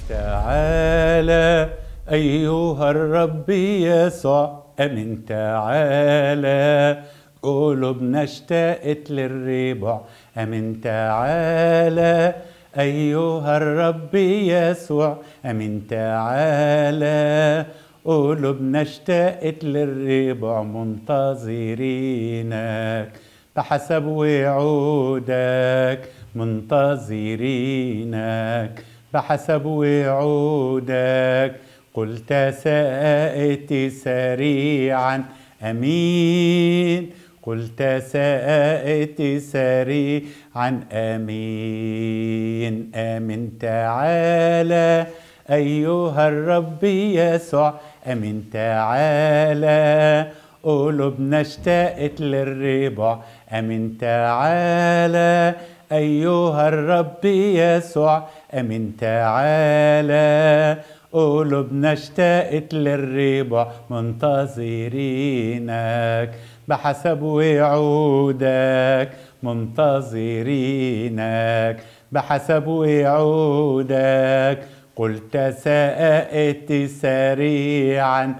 تعالى أيها الرب يسوع، أمين تعالى قلوبنا اشتاقت للربع. أمين تعالى أيها الرب يسوع، أمين تعالى قلوبنا اشتاقت للربع، منتظرينك بحسب وعودك، منتظرينك بحسب وعودك. قلت سآتي سريعا، أمين، قلت سآتي سريعا، أمين. آمين تعالى أيها الرب يسوع، أمين تعالى قلوبنا اشتاقت للربع. أمين تعالى أيها الرب يسوع، أمين تعالى قلوبنا اشتاقت للربع، منتظرينك بحسب وعودك، منتظرينك بحسب وعودك. قلت سآتي سريعا،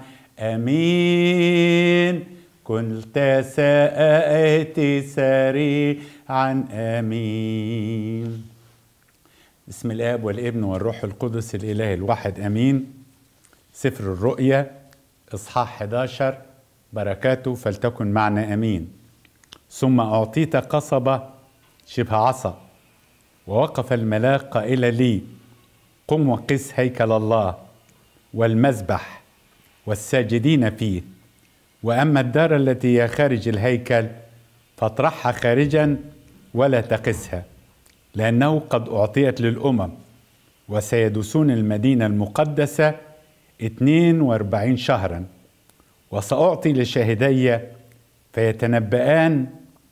أمين، قلت سآتي سريعا، أمين. بسم الآب والابن والروح القدس الإله الواحد، أمين. سفر الرؤيا إصحاح 11، بركاته فلتكن معنا، أمين. ثم أعطيت قصبة شبه عصا، ووقف الملاك قائلا لي: قم وقس هيكل الله والمذبح والساجدين فيه، وأما الدار التي هي خارج الهيكل فاطرحها خارجا ولا تقسها، لأنه قد أعطيت للأمم، وسيدوسون المدينة المقدسة 42 شهرا. وسأعطي لشاهدي فيتنبآن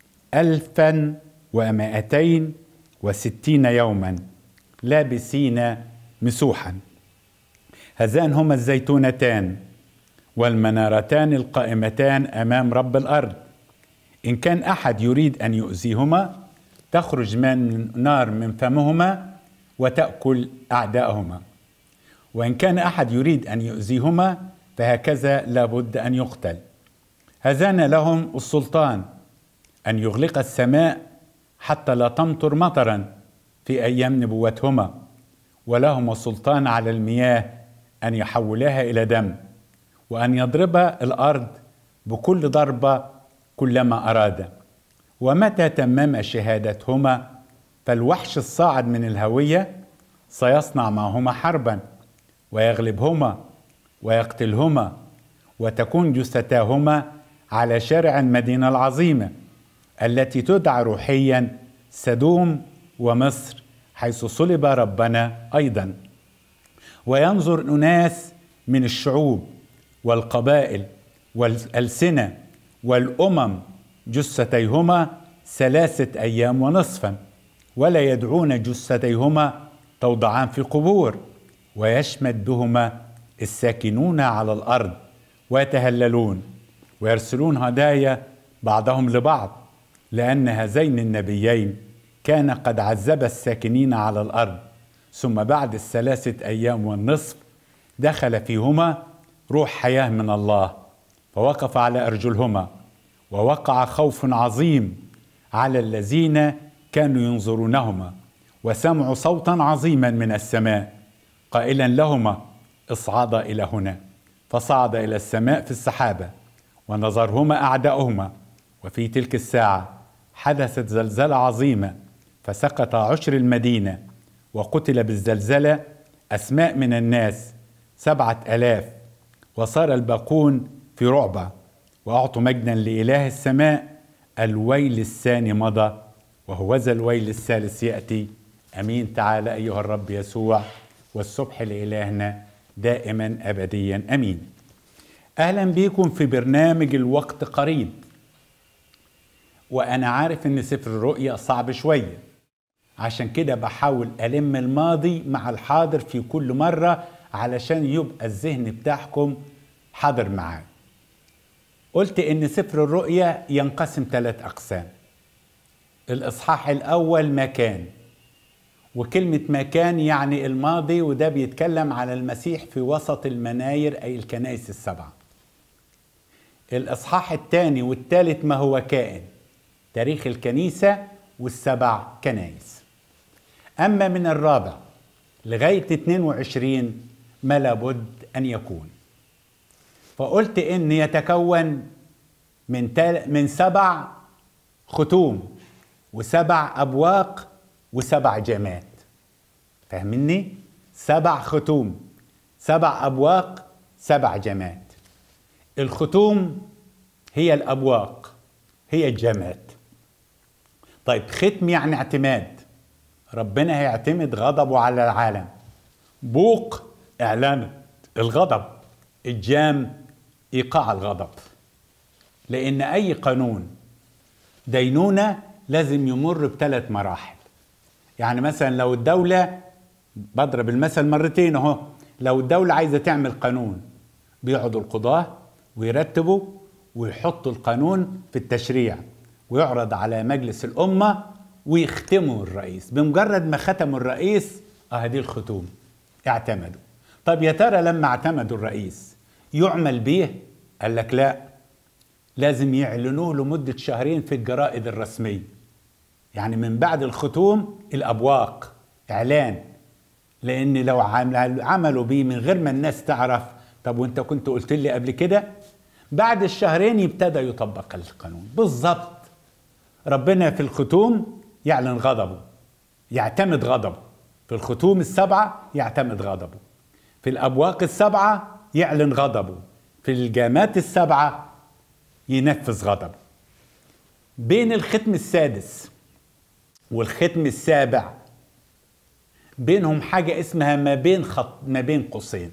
1260 يوما لابسين مسوحا. هذان هما الزيتونتان والمنارتان القائمتان أمام رب الأرض. إن كان أحد يريد أن يؤذيهما تخرج من نار من فمهما وتأكل أعداءهما، وإن كان أحد يريد أن يؤذيهما فهكذا لابد أن يقتل. هذان لهم السلطان أن يغلق السماء حتى لا تمطر مطرا في أيام نبوتهما، ولهم السلطان على المياه أن يحولها إلى دم، وأن يضرب الأرض بكل ضربة كلما أراد. ومتى تمم شهادتهما فالوحش الصاعد من الهوية سيصنع معهما حربا ويغلبهما ويقتلهما، وتكون جثتاهما على شارع المدينة العظيمة التي تدعى روحيا سدوم ومصر، حيث صلب ربنا أيضا. وينظر أناس من الشعوب والقبائل والألسنة والأمم جثتيهما 3 أيام ونصفا، ولا يدعون جثتيهما توضعان في قبور، ويشمت بهما الساكنون على الأرض ويتهللون ويرسلون هدايا بعضهم لبعض، لأن هذين النبيين كان قد عذب الساكنين على الأرض. ثم بعد 3 أيام والنصف دخل فيهما روح حياة من الله، فوقف على أرجلهما، ووقع خوف عظيم على الذين كانوا ينظرونهما، وسمعوا صوتا عظيما من السماء قائلا لهما: اصعدا إلى هنا. فصعد إلى السماء في السحابة، ونظرهما أعداؤهما. وفي تلك الساعة حدثت زلزلة عظيمة، فسقط عشر المدينة، وقتل بالزلزلة أسماء من الناس 7000، وصار الباقون في رعبة، وأعطوا مجدا لإله السماء. الويل الثاني مضى، وهوذا الويل الثالث يأتي. أمين. تعالى أيها الرب يسوع، والصبح لإلهنا دائما أبديا، أمين. أهلا بكم في برنامج الوقت قريب. وأنا عارف إن سفر الرؤيا صعب شوية، عشان كده بحاول ألم الماضي مع الحاضر في كل مرة علشان يبقى الذهن بتاعكم حاضر معاه. قلت إن سفر الرؤيا ينقسم 3 أقسام. الإصحاح الأول مكان، وكلمة مكان يعني الماضي، وده بيتكلم على المسيح في وسط المناير أي الكنائس السبعة. الإصحاح الثاني والثالث ما هو كائن، تاريخ الكنيسة والسبع كنائس. أما من الرابع لغاية 22 ما لابد أن يكون. فقلت إن يتكون من 7 ختوم و7 أبواق و7 جامات. فاهمني؟ 7 ختوم، 7 أبواق، 7 جامات. الختوم هي الأبواق، هي الجامات. طيب ختم يعني اعتماد، ربنا هيعتمد غضبه على العالم. بوق إعلان الغضب، الجام إيقاع الغضب. لأن أي قانون دينونة لازم يمر ب3 مراحل. يعني مثلا لو الدولة، بضرب المثل مرتين اهو، لو الدولة عايزة تعمل قانون بيقعدوا القضاة ويرتبوا ويحطوا القانون في التشريع ويعرض على مجلس الأمة ويختموا الرئيس. بمجرد ما ختموا الرئيس هذه الختوم، اعتمدوا. طب يا ترى لما اعتمدوا الرئيس يعمل به؟ قال لك لا، لازم يعلنوه لمدة 2 في الجرائد الرسمية. يعني من بعد الختوم الأبواق إعلان، لأن لو عملوا بيه من غير ما الناس تعرف، طب وانت كنت قلت لي قبل كده، بعد 2 يبتدى يطبق القانون بالظبط. ربنا في الختوم يعلن غضبه، يعتمد غضبه. في الختوم ال7 يعتمد غضبه، في الأبواق ال7 يعلن غضبه، في الجامات ال7 ينفذ غضبه. بين الختم السادس والختم السابع بينهم حاجة اسمها ما بين قوسين.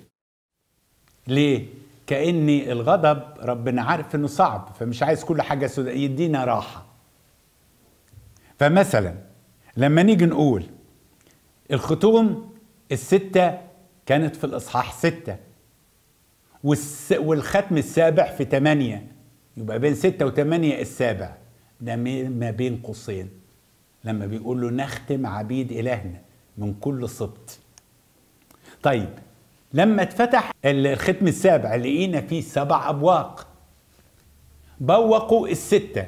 ليه؟ كأن الغضب ربنا عارف انه صعب، فمش عايز كل حاجة يدينا راحة. فمثلا لما نيجي نقول الختوم ال6 كانت في الإصحاح 6 والختم السابع في 8، يبقى بين 6 و8 السابع. ده ما بين قوسين لما بيقول له نختم عبيد إلهنا من كل سبط. طيب لما اتفتح الختم السابع لقينا فيه 7 أبواق، بوقوا ال6،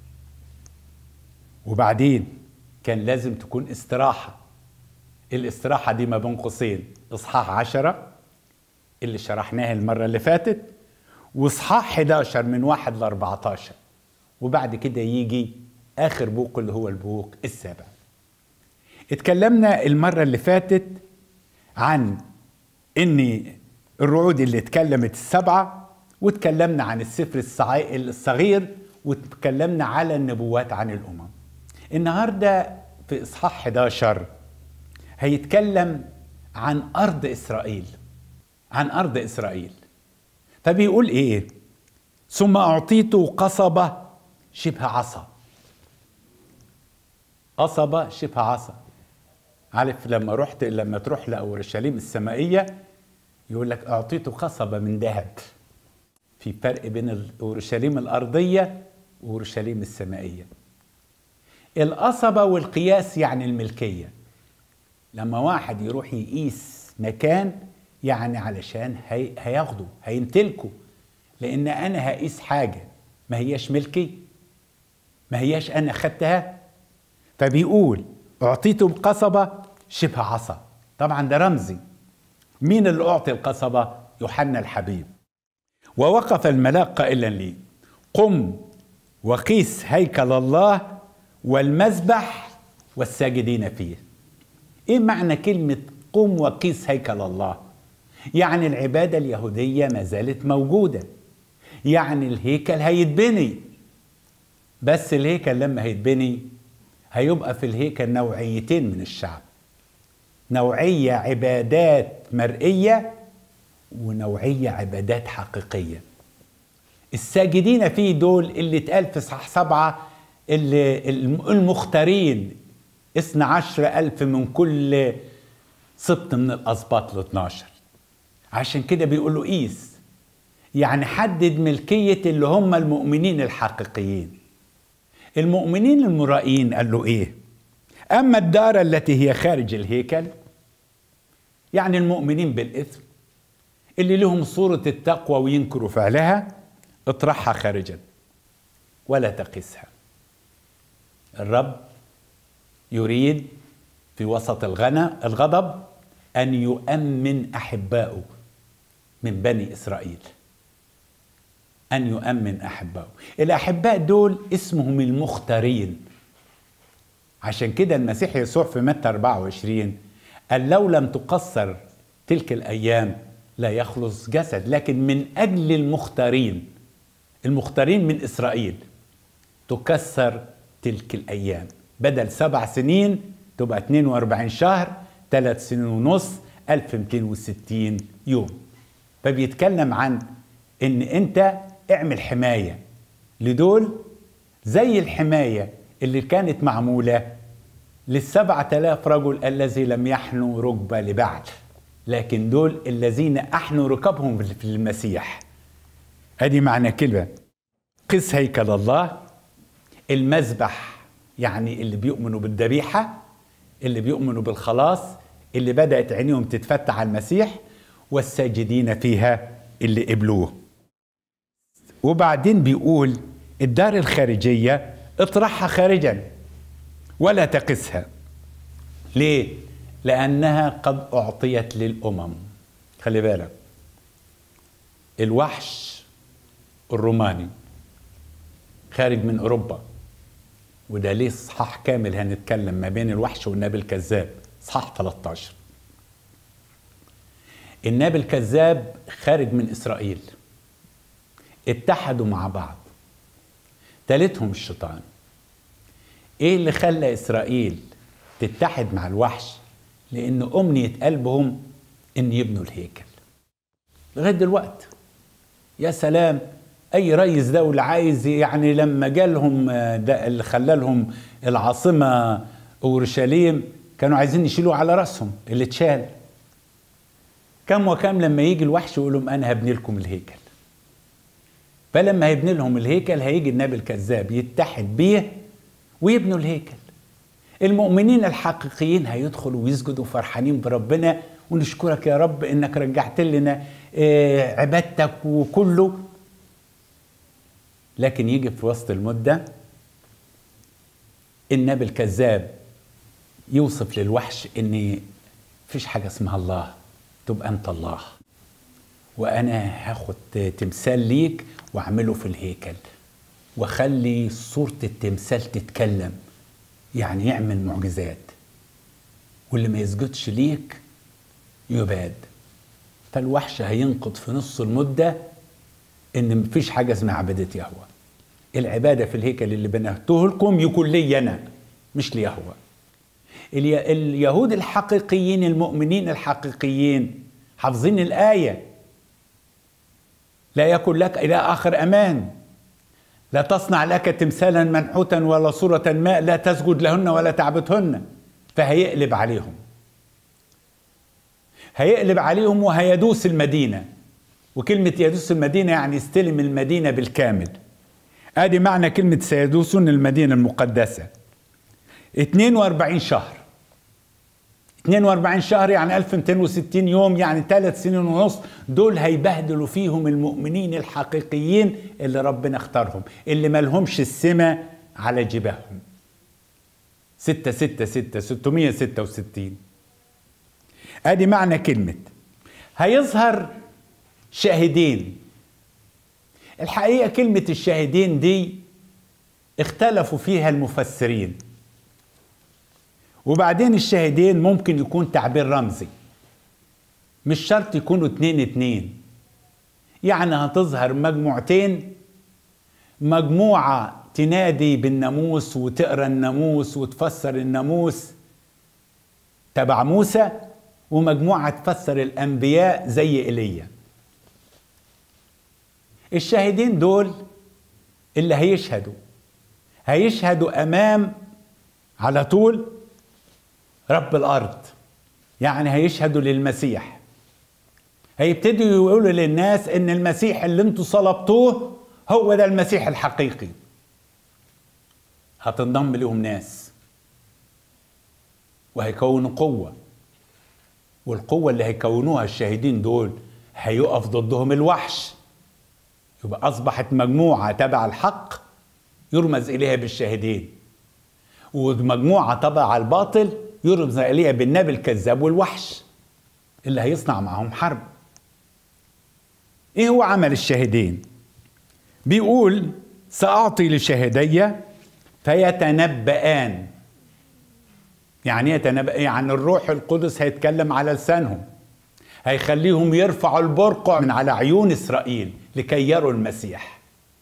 وبعدين كان لازم تكون استراحة. الاستراحة دي ما بين قوسين إصحاح 10 اللي شرحناه المرة اللي فاتت، وإصحاح 11 من 1 ل 14، وبعد كده يجي آخر بوق اللي هو البوق السابع. اتكلمنا المرة اللي فاتت عن ان الرعود اللي اتكلمت ال7، واتكلمنا عن السفر الصغير، واتكلمنا على النبوات عن الأمم. النهاردة في إصحاح 11 هيتكلم عن أرض إسرائيل، عن أرض إسرائيل. فبيقول إيه؟ ثم أعطيت قصبة شبه عصا. قصبة شبه عصا. عارف لما تروح لأورشليم السمائية يقول لك أعطيته قصبة من ذهب. في فرق بين أورشليم الأرضية وأورشليم السمائية. القصبة والقياس يعني الملكية. لما واحد يروح يقيس مكان يعني علشان هياخده، هيمتلكه، لأن أنا هقيس حاجة ما هياش ملكي، ما هياش أنا خدتها. فبيقول أعطيته قصبة شبه عصا. طبعا ده رمزي. مين اللي أعطي القصبة؟ يوحنا الحبيب. ووقف الملاك قائلا لي قم وقيس هيكل الله والمذبح والساجدين فيه. ايه معنى كلمة قم وقيس هيكل الله؟ يعني العبادة اليهودية ما زالت موجودة، يعني الهيكل هيتبني، بس الهيكل لما هيتبني هيبقى في الهيكل نوعيتين من الشعب، نوعية عبادات مرئية ونوعية عبادات حقيقية. الساجدين فيه دول اللي اتقال في إصحاح 7 اللي المختارين 12,000 من كل سبط من الأسباط ال12. عشان كده بيقولوا قيس، يعني حدد ملكية اللي هم المؤمنين الحقيقيين. المؤمنين المرائين قال له ايه؟ أما الدار التي هي خارج الهيكل، يعني المؤمنين بالإثم اللي لهم صورة التقوى وينكروا فعلها، اطرحها خارجا ولا تقسها. الرب يريد في وسط الغضب أن يؤمن أحبائه من بني إسرائيل، أن يؤمن أحبائه. الأحباء دول اسمهم المختارين. عشان كده المسيح يسوع في متى 24 قال لو لم تقصر تلك الأيام لا يخلص جسد، لكن من أجل المختارين من إسرائيل تكسر تلك الأيام. بدل 7 سنين تبقى 42 شهر، 3 سنين ونص، 1260 يوم. فبيتكلم عن ان انت اعمل حماية لدول زي الحماية اللي كانت معمولة لل7000 رجل الذي لم يحنوا ركبة لبعل، لكن دول الذين احنوا ركبهم في المسيح. ادي معنى كلمة قس هيكل الله. المذبح يعني اللي بيؤمنوا بالذبيحة، اللي بيؤمنوا بالخلاص، اللي بدأت عينيهم تتفتح على المسيح، والساجدين فيها اللي قبلوه. وبعدين بيقول الدار الخارجية اطرحها خارجا ولا تقسها. ليه؟ لأنها قد أعطيت للأمم. خلي بالك، الوحش الروماني خارج من أوروبا، وده ليه صحاح كامل هنتكلم ما بين الوحش والنبي الكذاب، صحاح 13. النبي الكذاب خارج من إسرائيل، اتحدوا مع بعض، تالتهم الشيطان. ايه اللي خلى إسرائيل تتحد مع الوحش؟ لأن أمنية قلبهم إن يبنوا الهيكل. لغاية دلوقتي يا سلام، أي رئيس دولة عايز يعني لما جالهم ده اللي خلالهم العاصمة أورشليم كانوا عايزين يشيلوه على رأسهم اللي اتشال. كم وكم لما يجي الوحش يقول لهم أنا هبني لكم الهيكل. فلما هيبني لهم الهيكل هيجي النبي الكذاب يتحد بيه ويبنوا الهيكل. المؤمنين الحقيقيين هيدخلوا ويسجدوا فرحانين بربنا، ونشكرك يا رب إنك رجعت لنا عبادتك وكله. لكن يجي في وسط المدة النبي الكذاب يوصف للوحش إن فيش حاجة اسمها الله، تبقى أنت الله، وأنا هاخد تمثال ليك وأعمله في الهيكل وخلي صورة التمثال تتكلم، يعني يعمل معجزات، واللي ما يسجدش ليك يباد. فالوحش هينقض في نص المدة إن مفيش حاجة اسمها عبادة يهوه. العبادة في الهيكل اللي بنيته لكم يكون لي أنا مش ليهوه. اليهود الحقيقيين المؤمنين الحقيقيين حافظين الآية: لا يكن لك إله آخر أمان، لا تصنع لك تمثالا منحوتا ولا صورة ما، لا تسجد لهن ولا تعبدهن. فهيقلب عليهم، هيقلب عليهم وهيدوس المدينة. وكلمة يدوس المدينة يعني يستلم المدينة بالكامل. ادي معنى كلمة سيدوسون المدينة المقدسة. 42 شهر، 42 شهر يعني 1260 يوم، يعني 3 سنين ونص. دول هيبهدلوا فيهم المؤمنين الحقيقيين اللي ربنا اختارهم، اللي مالهمش السمة على جباههم. 666 ادي معنى كلمة. هيظهر شاهدين. الحقيقة كلمة الشاهدين دي اختلفوا فيها المفسرين. وبعدين الشاهدين ممكن يكون تعبير رمزي، مش شرط يكونوا 2 يعني هتظهر مجموعتين، مجموعة تنادي بالناموس وتقرأ الناموس وتفسر الناموس تبع موسى، ومجموعة تفسر الأنبياء زي إيليا. الشاهدين دول اللي هيشهدوا أمام على طول رب الأرض، يعني هيشهدوا للمسيح. هيبتدوا يقولوا للناس إن المسيح اللي انتوا صلبتوه هو ده المسيح الحقيقي. هتنضم لهم ناس وهيكونوا قوة، والقوة اللي هيكونوها الشاهدين دول هيقف ضدهم الوحش. يبقى أصبحت مجموعة تبع الحق يرمز إليها بالشاهدين، ومجموعة تبع الباطل يرمز إليها بالنبي الكذاب والوحش اللي هيصنع معهم حرب. إيه هو عمل الشاهدين؟ بيقول سأعطي لشاهدي فيتنبأان. يعني يتنبأ، يعني الروح القدس هيتكلم على لسانهم، هيخليهم يرفعوا البرقع من على عيون إسرائيل لكي يروا المسيح.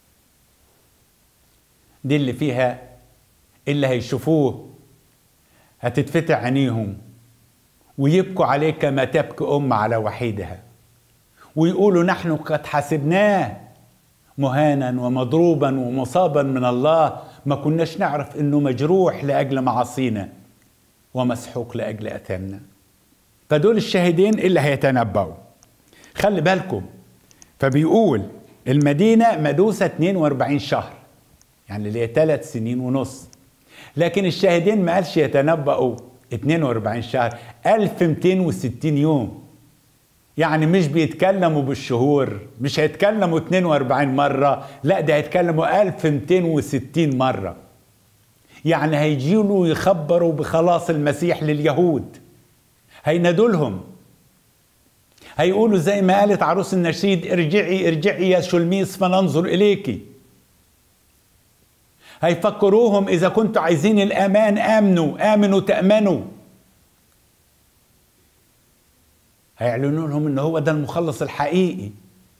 دي اللي فيها اللي هيشوفوه هتتفتح عينيهم ويبكوا عليه كما تبكي أم على وحيدها، ويقولوا نحن قد حسبناه مهانا ومضروبا ومصابا من الله، ما كناش نعرف انه مجروح لأجل معاصينا ومسحوق لأجل أثامنا. فدول الشاهدين اللي هيتنبأوا. خلي بالكم، فبيقول المدينة مدوسة 42 شهر، يعني اللي هي 3 سنين ونص، لكن الشاهدين ما قالش يتنبأوا 42 شهر، 1260 يوم. يعني مش بيتكلموا بالشهور، مش هيتكلموا 42 مرة، لا ده هيتكلموا 1260 مرة. يعني هيجيلوا يخبروا بخلاص المسيح لليهود، هينادوا لهم، هيقولوا زي ما قالت عروس النشيد ارجعي ارجعي يا شلميس فننظر إليكي. هيفكروهم إذا كنتوا عايزين الأمان آمنوا تأمنوا. هيعلنوا لهم إن هو ده المخلص الحقيقي.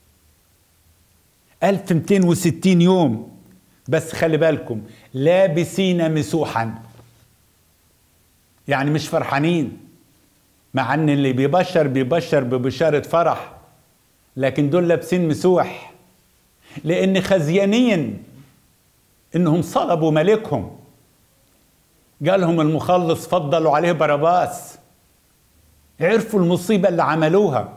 1260 يوم بس. خلي بالكم، لابسين مسوحا، يعني مش فرحانين، مع ان اللي بيبشر ببشارة فرح، لكن دول لابسين مسوح لان خزيانين انهم صلبوا ملكهم. جالهم المخلص فضلوا عليه باراباس، عرفوا المصيبة اللي عملوها.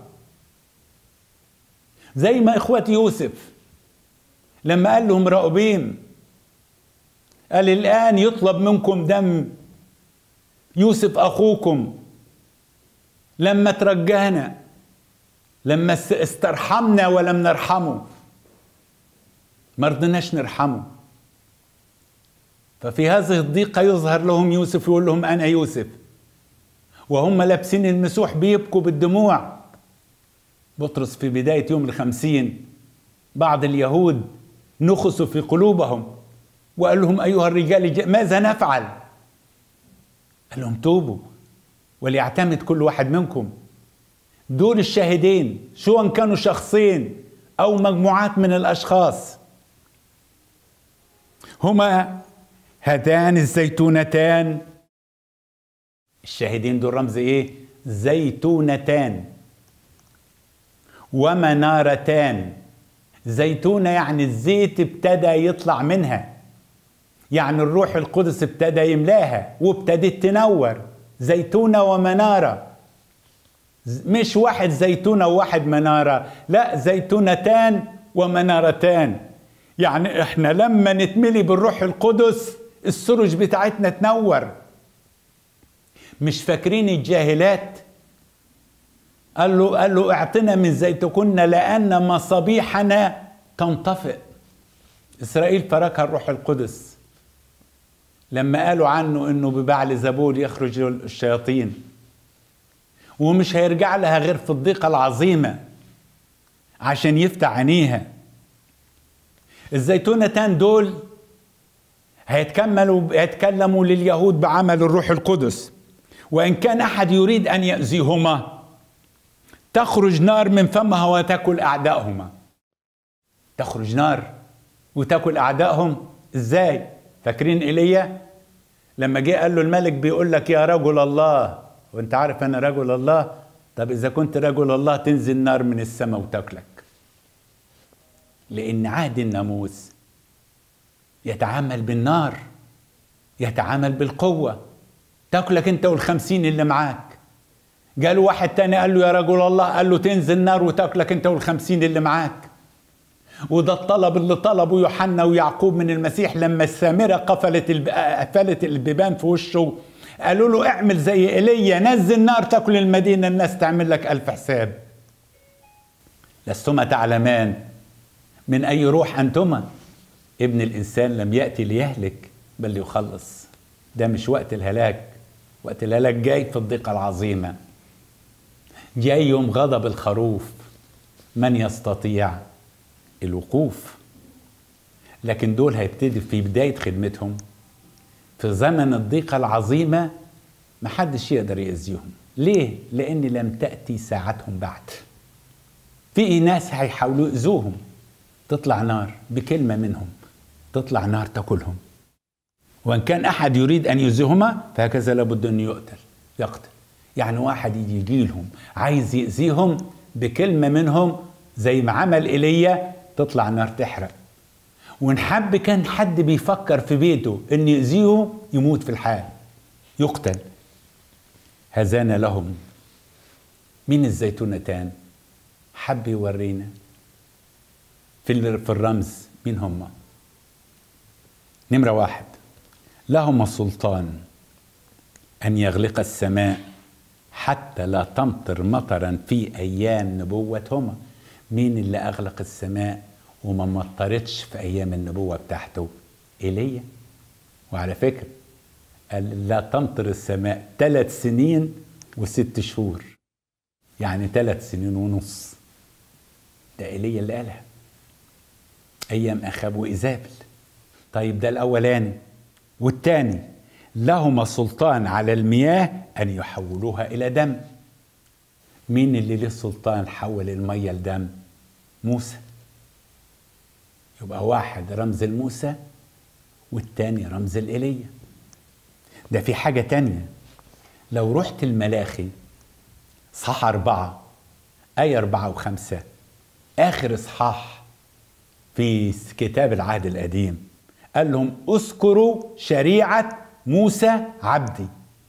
زي ما اخوات يوسف لما قال لهم راؤوبين، قال الآن يطلب منكم دم يوسف أخوكم، لما ترجانا، لما استرحمنا ولم نرحمه، ما رضناش نرحمه. ففي هذه الضيقة يظهر لهم يوسف، يقول لهم أنا يوسف، وهم لابسين المسوح بيبكوا بالدموع. بطرس في بداية يوم 50 بعض اليهود نخسوا في قلوبهم وقال لهم أيها الرجال ماذا نفعل؟ قال لهم توبوا وليعتمد كل واحد منكم. دول الشاهدين، سواء كانوا شخصين أو مجموعات من الأشخاص، هما هاتان الزيتونتان. الشاهدين دول رمز إيه؟ زيتونتان ومنارتان. زيتونة يعني الزيت ابتدى يطلع منها، يعني الروح القدس ابتدى يملاها وابتدت تنور. زيتونة ومنارة، مش واحد زيتونة وواحد منارة، لا، زيتونتان ومنارتان. يعني احنا لما نتملي بالروح القدس السرج بتاعتنا تنور. مش فاكرين الجاهلات؟ قال له اعطنا من زيتكن لأن مصابيحنا تنطفئ. إسرائيل تركها الروح القدس لما قالوا عنه انه ببعل زبول يخرج الشياطين، ومش هيرجع لها غير في الضيقة العظيمة عشان يفتح عينيها. الزيتونتان دول هيتكلموا لليهود بعمل الروح القدس. وإن كان أحد يريد أن يأذيهما تخرج نار من فمها وتأكل أعدائهما. تخرج نار وتأكل أعدائهم إزاي؟ فاكرين إيليا لما جه قال له الملك بيقول لك يا رجل الله، وانت عارف أنا رجل الله، طب إذا كنت رجل الله تنزل نار من السماء وتأكلك. لأن عهد الناموس يتعامل بالنار، يتعامل بالقوة، تأكلك انت وال50 اللي معاك. قالوا واحد تاني قال له يا رجل الله، قال له تنزل نار وتأكلك انت وال50 اللي معاك. وده الطلب اللي طلبه يوحنا ويعقوب من المسيح لما السامرة قفلت البيبان في وشه، قالوا له اعمل زي ايليا، نزل نار تاكل المدينة، الناس تعمل لك 1000 حساب. لستما تعلمان من أي روح أنتما؟ ابن الإنسان لم يأتي ليهلك بل ليخلص. ده مش وقت الهلاك، وقت الهلاك جاي في الضيقة العظيمة، جاي يوم غضب الخروف، من يستطيع الوقوف؟ لكن دول هيبتدي في بداية خدمتهم في زمن الضيقة العظيمة، محدش يقدر يأذيهم. ليه؟ لأن لم تأتي ساعتهم بعد. في ناس هيحاولوا يأذوهم، تطلع نار بكلمة منهم، تطلع نار تاكلهم. وإن كان أحد يريد أن يؤذيهما فهكذا لابد أن يقتل. يعني واحد يجي لهم عايز يأذيهم بكلمة منهم، زي ما عمل إيليا، تطلع نار تحرق. وإن حب كان حد بيفكر في بيته أن يأذيه، يموت في الحال، يقتل. هزان لهم. مين الزيتونتان؟ حب يورينا في الرمز مين هم. نمرة 1، لهم سلطان أن يغلق السماء حتى لا تمطر مطرا في أيام نبوتهما. مين اللي أغلق السماء وما مطرتش في أيام النبوة بتاعته؟ إيليا. وعلى فكرة قال لا تمطر السماء 3 سنين و6 شهور، يعني 3 سنين ونص. ده إيليا اللي قالها أيام أخاب وإيزابل. طيب ده الأولاني. والتاني، لهما سلطان على المياه أن يحولوها إلى دم. مين اللي له سلطان حول المية لدم؟ موسى. يبقى واحد رمز الموسى والتاني رمز الإيليا. ده في حاجة تانية، لو رحت الملاخي صح 4 آية 4 و5، آخر إصحاح في كتاب العهد القديم، قال لهم اذكروا شريعة موسى عبدي.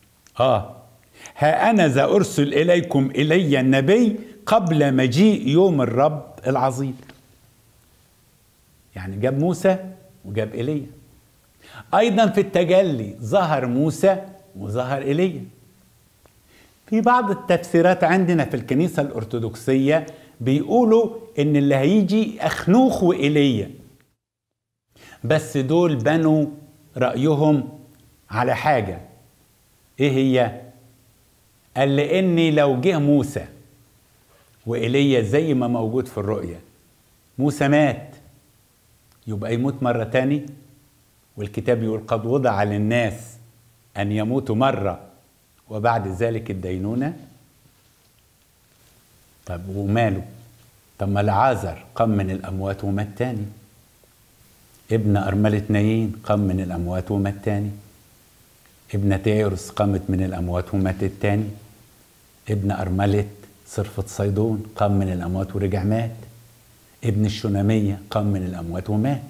ها أنا ذا أرسل إليكم إلي النبي قبل مجيء يوم الرب العظيم. يعني جاب موسى وجاب إيليا. أيضا في التجلي ظهر موسى وظهر إيليا. في بعض التفسيرات عندنا في الكنيسة الأرثوذكسية بيقولوا إن اللي هيجي أخنوخ وإيليا، بس دول بنوا رأيهم على حاجة. إيه هي؟ قال لأني لو جه موسى وإيليا زي ما موجود في الرؤية، موسى مات، يبقى يموت مرة تاني. والكتاب يقول قد وضع للناس أن يموتوا مرة وبعد ذلك الدينونة. طب وماله؟ طب ما لعازر قام من الأموات ومات تاني، ابن أرملة نايين قام من الأموات ومات تاني، ابنة يايرس قامت من الأموات وماتت تاني، ابن أرملة صرفة صيدون قام من الأموات ورجع مات، ابن الشنامية قام من الأموات ومات.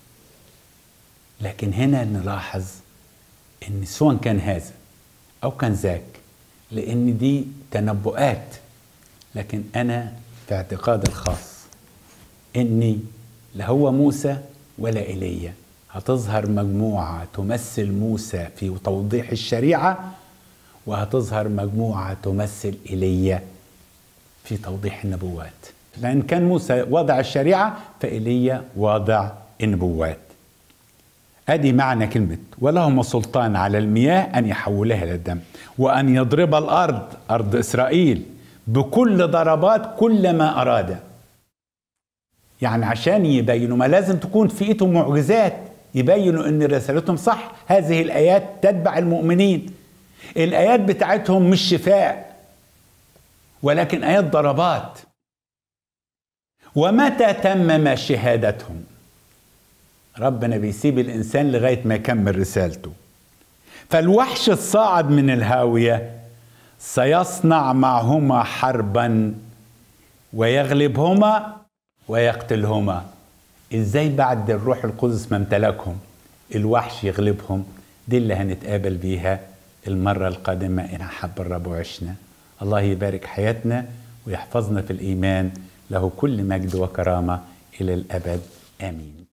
لكن هنا نلاحظ إن سواء كان هذا أو كان ذاك، لأن دي تنبؤات، لكن أنا في اعتقاد الخاص إني لا هو موسى ولا إيليا. هتظهر مجموعة تمثل موسى في توضيح الشريعة، وهتظهر مجموعة تمثل إيليا في توضيح النبوات. لأن كان موسى وضع الشريعة فإيليا وضع النبوات. أدي معنى كلمة ولهم سلطان على المياه أن يحولها إلى الدم، وأن يضرب الأرض، أرض إسرائيل، بكل ضربات كل ما أراد. يعني عشان يبينوا، ما لازم تكون في إيدهم معجزات يبينوا أن رسالتهم صح. هذه الآيات تتبع المؤمنين. الآيات بتاعتهم مش شفاء، ولكن آيات ضربات. ومتى تمم شهادتهم، ربنا بيسيب الإنسان لغاية ما يكمل رسالته. فالوحش الصاعد من الهاوية سيصنع معهما حربا ويغلبهما ويقتلهما. إزاي بعد الروح القدس ما امتلكهم الوحش يغلبهم؟ دي اللي هنتقابل بيها المرة القادمة إن أحب الرب وعشنا. الله يبارك حياتنا ويحفظنا في الإيمان. له كل مجد وكرامة إلى الأبد. آمين.